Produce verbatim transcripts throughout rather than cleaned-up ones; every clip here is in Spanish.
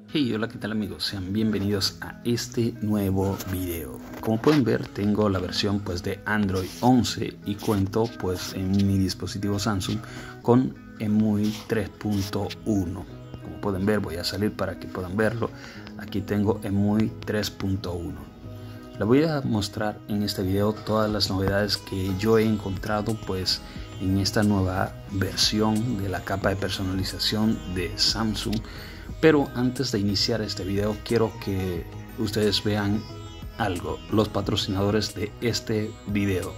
Hey, hola, ¿qué tal amigos? Sean bienvenidos a este nuevo video. Como pueden ver, tengo la versión pues de Android once y cuento pues en mi dispositivo Samsung con E M U I tres punto uno. Como pueden ver, voy a salir para que puedan verlo. Aquí tengo E M U I tres punto uno. Les voy a mostrar en este video todas las novedades que yo he encontrado pues en esta nueva versión de la capa de personalización de Samsung. Pero antes de iniciar este video quiero que ustedes vean algo, los patrocinadores de este video.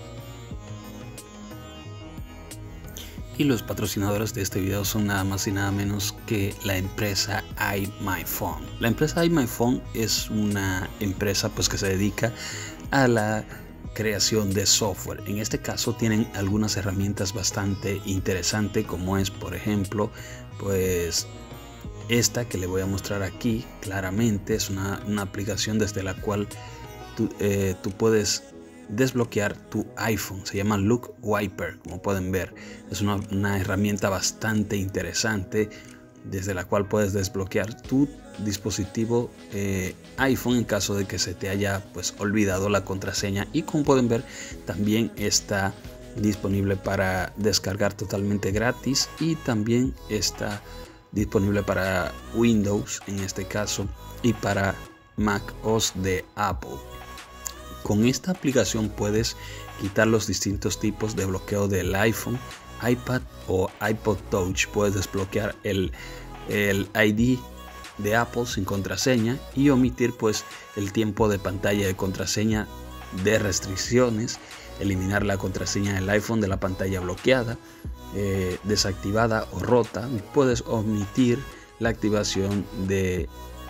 Y los patrocinadores de este video son nada más y nada menos que la empresa iMyFone. La empresa iMyFone es una empresa pues que se dedica a la creación de software. En este caso tienen algunas herramientas bastante interesantes, como es por ejemplo pues esta que le voy a mostrar aquí. Claramente es una, una aplicación desde la cual tú, eh, tú puedes desbloquear tu iPhone. Se llama Look Wiper, como pueden ver. Es una, una herramienta bastante interesante desde la cual puedes desbloquear tu dispositivo eh, iPhone en caso de que se te haya pues olvidado la contraseña. Y como pueden ver, también está disponible para descargar totalmente gratis, y también está disponible para Windows en este caso y para Mac O S de Apple. Con esta aplicación puedes quitar los distintos tipos de bloqueo del iPhone, iPad o iPod Touch. Puedes desbloquear el, el I D de Apple sin contraseña y omitir pues el tiempo de pantalla de contraseña de restricciones, eliminar la contraseña del iPhone de la pantalla bloqueada, Eh, desactivada o rota. Puedes omitir la activación de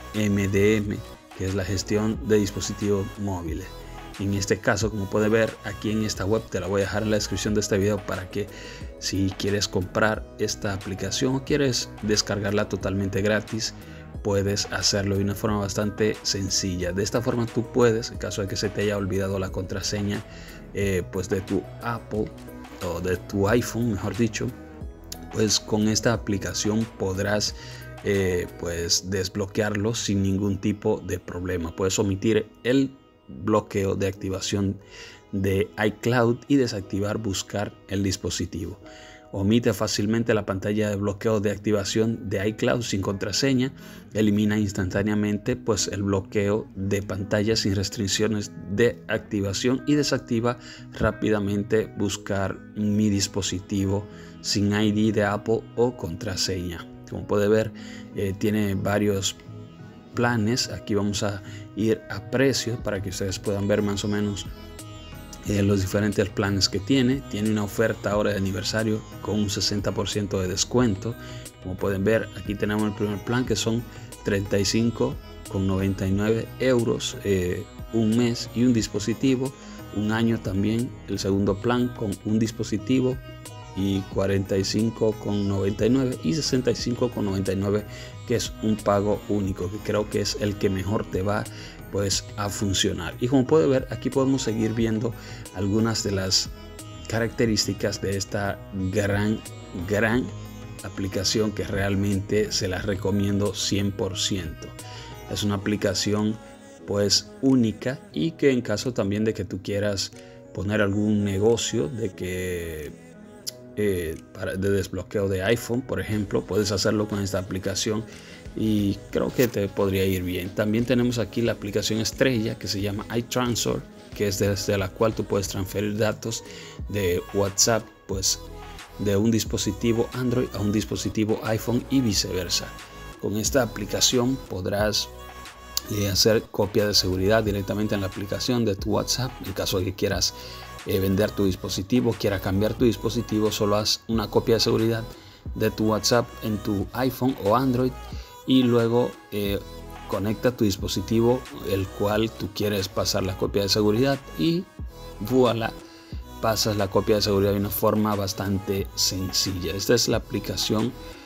M D M, que es la gestión de dispositivos móviles. En este caso, como puedes ver aquí en esta web, te la voy a dejar en la descripción de este video para que si quieres comprar esta aplicación o quieres descargarla totalmente gratis, puedes hacerlo de una forma bastante sencilla. De esta forma tú puedes, en caso de que se te haya olvidado la contraseña eh, pues de tu Apple o de tu iPhone, mejor dicho, pues con esta aplicación podrás eh, pues desbloquearlo sin ningún tipo de problema. Puedes omitir el bloqueo de activación de iCloud y desactivar buscar el dispositivo. Omite fácilmente la pantalla de bloqueo de activación de iCloud sin contraseña. Elimina instantáneamente pues el bloqueo de pantalla sin restricciones de activación y desactiva rápidamente buscar mi dispositivo sin I D de Apple o contraseña. Como puede ver, eh, tiene varios planes. Aquí vamos a ir a precios para que ustedes puedan ver más o menos Eh, los diferentes planes que tiene. Tiene una oferta ahora de aniversario con un sesenta por ciento de descuento. Como pueden ver, aquí tenemos el primer plan, que son treinta y cinco con noventa y nueve euros, eh, un mes y un dispositivo, un año también el segundo plan con un dispositivo, y cuarenta y cinco con noventa y nueve y sesenta y cinco con noventa y nueve, que es un pago único, que creo que es el que mejor te va pues a funcionar. Y como puede ver, aquí podemos seguir viendo algunas de las características de esta gran gran aplicación, que realmente se las recomiendo cien por ciento. Es una aplicación pues única, y que en caso también de que tú quieras poner algún negocio de que eh, para, de desbloqueo de iPhone, por ejemplo, puedes hacerlo con esta aplicación y creo que te podría ir bien. También tenemos aquí la aplicación estrella, que se llama iTransfer, que es desde la cual tú puedes transferir datos de WhatsApp pues de un dispositivo Android a un dispositivo iPhone y viceversa. Con esta aplicación podrás eh, hacer copia de seguridad directamente en la aplicación de tu WhatsApp. En caso de que quieras eh, vender tu dispositivo, quieras cambiar tu dispositivo, solo haz una copia de seguridad de tu WhatsApp en tu iPhone o Android, y luego eh, conecta tu dispositivo el cual tú quieres pasar la copia de seguridad, y voilà, pasas la copia de seguridad de una forma bastante sencilla. Esta es la aplicación.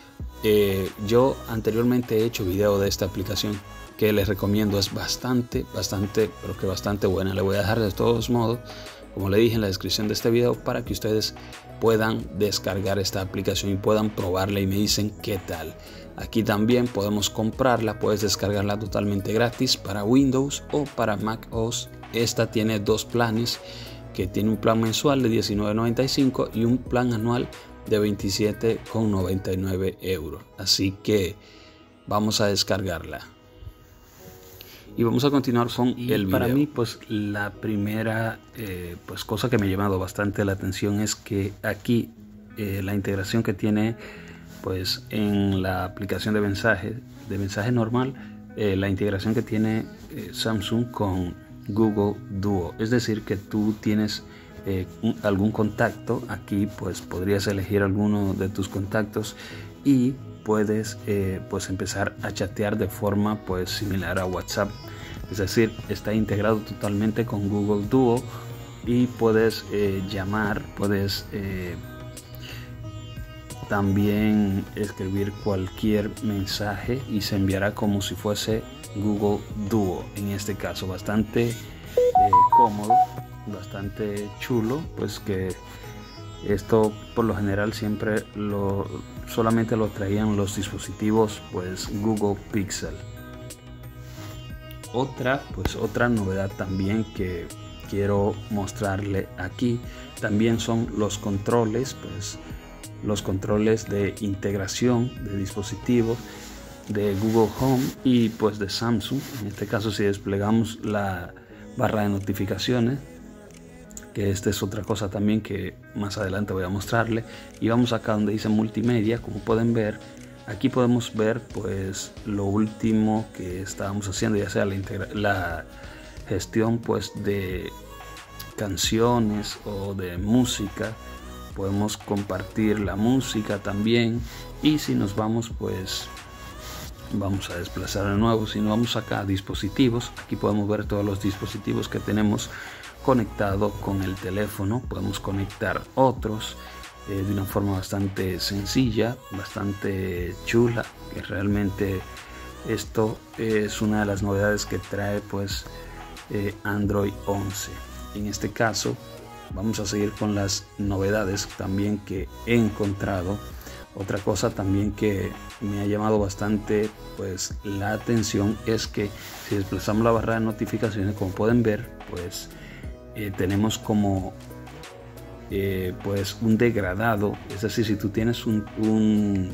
Eh, yo anteriormente he hecho video de esta aplicación que les recomiendo. Es bastante, bastante, pero que bastante buena. Le voy a dejar de todos modos, como le dije, en la descripción de este video, para que ustedes puedan descargar esta aplicación y puedan probarla y me dicen qué tal. Aquí también podemos comprarla, puedes descargarla totalmente gratis para Windows o para Mac O S. Esta tiene dos planes, que tiene un plan mensual de diecinueve noventa y cinco y un plan anual de veintisiete noventa y nueve euros. Así que vamos a descargarla. Y vamos a continuar con y el video. Para mí, pues la primera eh, pues, cosa que me ha llamado bastante la atención es que aquí eh, la integración que tiene pues en la aplicación de mensaje, de mensaje normal, eh, la integración que tiene eh, Samsung con Google Duo. Es decir, que tú tienes eh, un, algún contacto, aquí pues podrías elegir alguno de tus contactos y puedes eh, pues empezar a chatear de forma pues similar a WhatsApp. Es decir, está integrado totalmente con Google Duo y puedes eh, llamar, puedes eh, también escribir cualquier mensaje y se enviará como si fuese Google Duo. En este caso bastante eh, cómodo, bastante chulo, pues que esto por lo general siempre lo solamente lo traían los dispositivos pues Google Pixel. Otra pues otra novedad también que quiero mostrarle aquí también son los controles, pues los controles de integración de dispositivos de Google Home y pues de Samsung. En este caso, si desplegamos la barra de notificaciones, que esta es otra cosa también que más adelante voy a mostrarle, y vamos acá donde dice multimedia. Como pueden ver, aquí podemos ver pues lo último que estábamos haciendo, ya sea la, la gestión pues de canciones o de música. Podemos compartir la música también, y si nos vamos pues vamos a desplazar de nuevo, si nos vamos acá a dispositivos, aquí podemos ver todos los dispositivos que tenemos conectados con el teléfono. Podemos conectar otros eh, de una forma bastante sencilla, bastante chula, que realmente esto es una de las novedades que trae pues eh, Android once. En este caso vamos a seguir con las novedades también que he encontrado. Otra cosa también que me ha llamado bastante pues la atención es que si desplazamos la barra de notificaciones, como pueden ver, pues eh, tenemos como eh, pues un degradado. Es decir, si tú tienes un, un,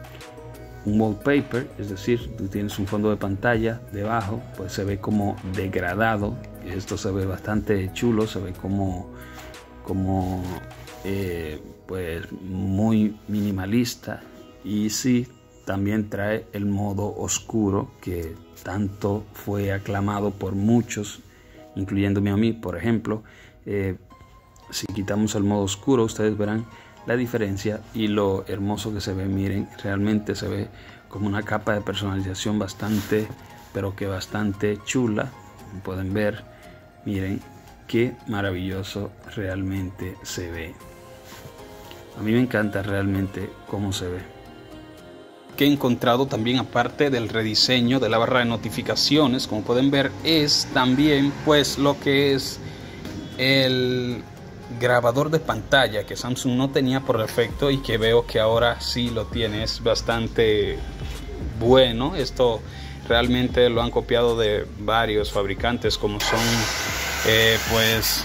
un wallpaper, es decir, tú tienes un fondo de pantalla debajo, pues se ve como degradado. Esto se ve bastante chulo, se ve como como eh, pues muy minimalista, y sí, también trae el modo oscuro que tanto fue aclamado por muchos, incluyéndome a mí. Por ejemplo, eh, si quitamos el modo oscuro, ustedes verán la diferencia y lo hermoso que se ve. Miren, realmente se ve como una capa de personalización bastante, pero que bastante chula. Como pueden ver, miren qué maravilloso realmente se ve. A mí me encanta realmente cómo se ve. Que he encontrado también, aparte del rediseño de la barra de notificaciones, como pueden ver, es también pues lo que es el grabador de pantalla, que Samsung no tenía por defecto y que veo que ahora sí lo tiene. Es bastante bueno. Esto realmente lo han copiado de varios fabricantes, como son Eh, pues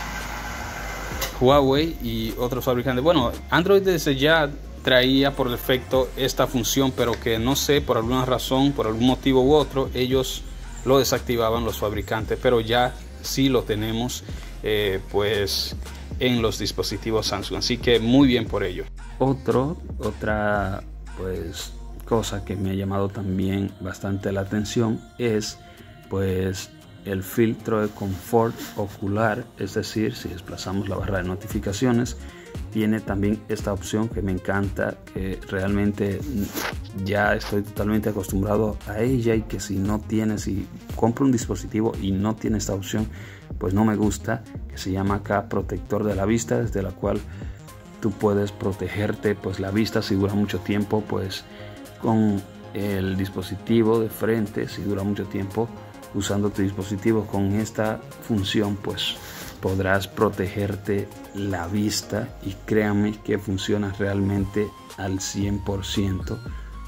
Huawei y otros fabricantes. Bueno, Android desde ya traía por defecto esta función, pero que no sé, por alguna razón, por algún motivo u otro, ellos lo desactivaban, los fabricantes, pero ya sí lo tenemos eh, pues en los dispositivos Samsung, así que muy bien por ello. Otro, otra pues cosa que me ha llamado también bastante la atención es pues el filtro de confort ocular. Es decir, si desplazamos la barra de notificaciones, tiene también esta opción que me encanta, que realmente ya estoy totalmente acostumbrado a ella, y que si no tienes, si compro un dispositivo y no tiene esta opción, pues no me gusta, que se llama acá protector de la vista, desde la cual tú puedes protegerte pues la vista si dura mucho tiempo pues con el dispositivo de frente. Si dura mucho tiempo usando tu dispositivo con esta función, pues podrás protegerte la vista, y créanme que funciona realmente al cien por ciento.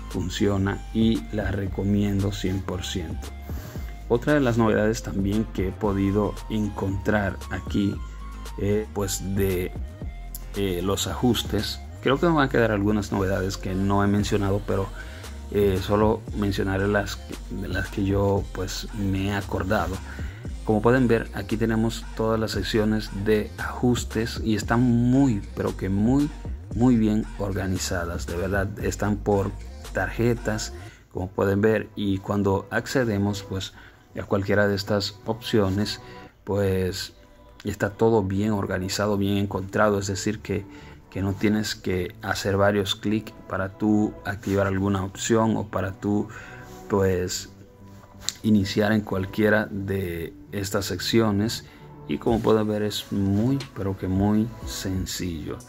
funciona y la recomiendo cien por ciento. Otra de las novedades también que he podido encontrar aquí, eh, pues de eh, los ajustes, creo que me van a quedar algunas novedades que no he mencionado, pero eh, solo mencionaré las, de las que yo pues me he acordado. Como pueden ver, aquí tenemos todas las secciones de ajustes y están muy, pero que muy, muy bien organizadas. De verdad, están por tarjetas, como pueden ver, y cuando accedemos pues a cualquiera de estas opciones, pues está todo bien organizado, bien encontrado. Es decir, que, que no tienes que hacer varios clics para tú activar alguna opción o para tú pues iniciar en cualquiera de estas secciones. Y como pueden ver, es muy, pero que muy sencillo.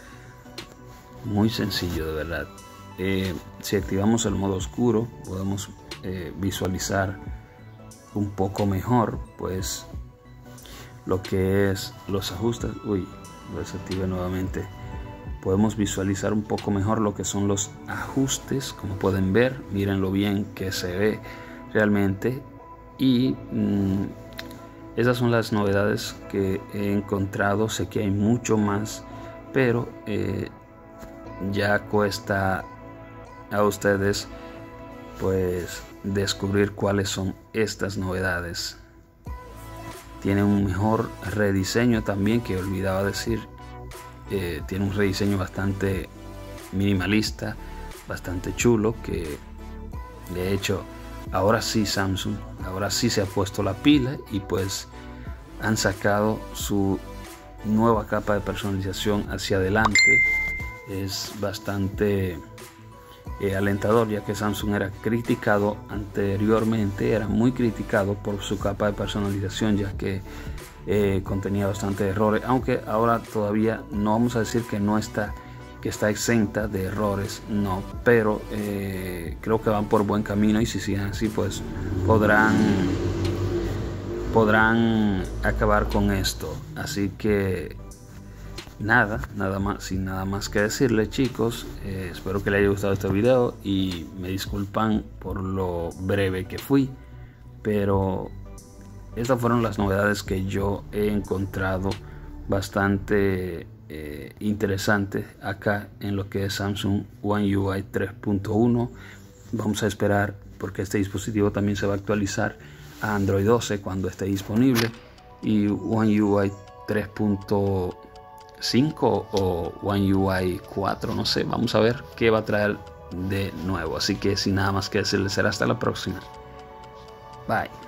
Muy sencillo, de verdad. Eh, si activamos el modo oscuro, podemos eh, visualizar un poco mejor pues lo que es los ajustes. Uy, lo desactivé nuevamente. Podemos visualizar un poco mejor lo que son los ajustes. Como pueden ver, miren lo bien que se ve realmente. Y mmm, esas son las novedades que he encontrado. Sé que hay mucho más, pero eh, ya cuesta a ustedes pues descubrir cuáles son estas novedades. Tiene un mejor rediseño también, que olvidaba decir. Eh, tiene un rediseño bastante minimalista, bastante chulo, que de hecho ahora sí Samsung, ahora sí se ha puesto la pila y pues han sacado su nueva capa de personalización hacia adelante. Es bastante eh, alentador, ya que Samsung era criticado anteriormente, era muy criticado por su capa de personalización, ya que eh, contenía bastantes errores, aunque ahora todavía no vamos a decir que no está que está exenta de errores, no, pero eh, creo que van por buen camino, y si siguen así pues podrán podrán acabar con esto. Así que nada, nada más, sin nada más que decirle, chicos, eh, espero que les haya gustado este video y me disculpan por lo breve que fui, pero estas fueron las novedades que yo he encontrado bastante eh, interesantes acá en lo que es Samsung One U I tres punto uno. Vamos a esperar, porque este dispositivo también se va a actualizar a Android doce cuando esté disponible, y One U I tres punto cinco o One U I cuatro, no sé, vamos a ver qué va a traer de nuevo. Así que sin nada más que decirles, será hasta la próxima. Bye.